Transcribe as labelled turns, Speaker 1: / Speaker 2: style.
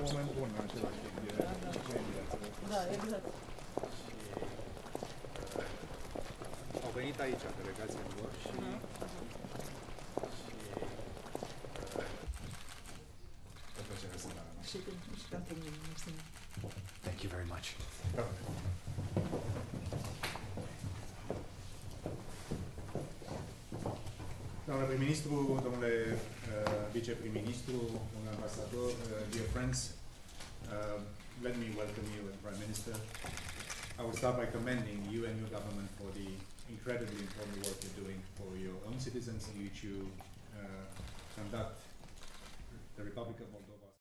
Speaker 1: moment bun în același timp.
Speaker 2: Da, exact.
Speaker 1: Au venit aici, delegația lor și...
Speaker 3: Thank you very much.
Speaker 1: Domnule prim-ministru, domnule viceprim-ministru, domnule ambasador, dear friends, let me welcome you as Prime Minister. I will start by commending you and your government for the incredibly important work you're doing for your own citizens in which you conduct the Republic of Moldova.